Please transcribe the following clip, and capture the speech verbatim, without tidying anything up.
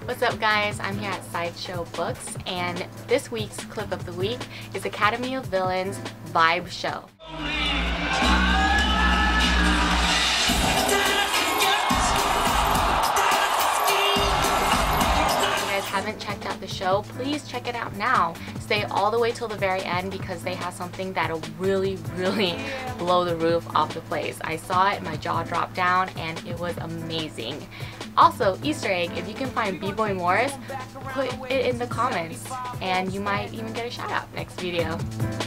What's up guys, I'm here at Sideshow Books and this week's clip of the week is Academy of Villains Vibe Show. Haven't checked out the show, please check it out now. Stay all the way till the very end because they have something that'll really really blow the roof off the place. I saw it, my jaw dropped down, and it was amazing. Also, Easter egg, if you can find b-boyin Morris, put it in the comments and you might even get a shout out next video.